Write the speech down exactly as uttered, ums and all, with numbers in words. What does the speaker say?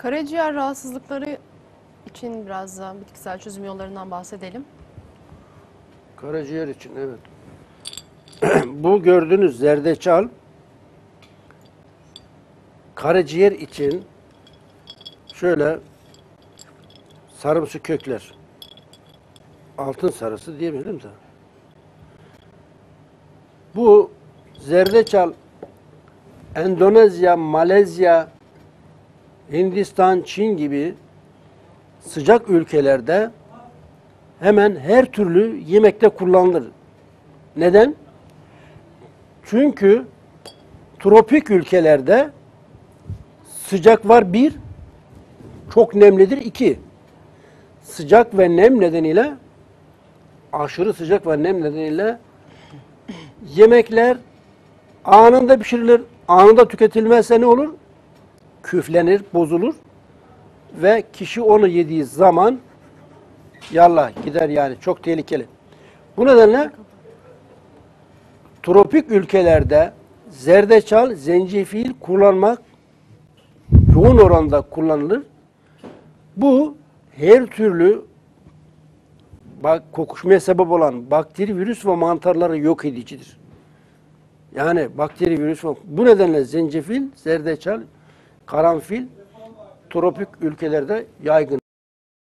Karaciğer rahatsızlıkları için biraz da bitkisel çözüm yollarından bahsedelim. Karaciğer için evet. Bu gördüğünüz zerdeçal karaciğer için şöyle sarımsı kökler. Altın sarısı diyemeyelim de. Bu zerdeçal Endonezya, Malezya, Hindistan, Çin gibi sıcak ülkelerde hemen her türlü yemekte kullanılır. Neden? Çünkü tropik ülkelerde sıcak var bir, çok nemlidir iki. Sıcak ve nem nedeniyle, aşırı sıcak ve nem nedeniyle yemekler anında pişirilir. Anında tüketilmezse ne olur? Küflenir, bozulur ve kişi onu yediği zaman yallah gider yani, çok tehlikeli. Bu nedenle tropik ülkelerde zerdeçal, zencefil kullanmak yoğun oranda kullanılır. Bu her türlü bak, kokuşmaya sebep olan bakteri, virüs ve mantarları yok edicidir. Yani bakteri, virüs ve bu nedenle zencefil, zerdeçal, karanfil tropik ülkelerde yaygın.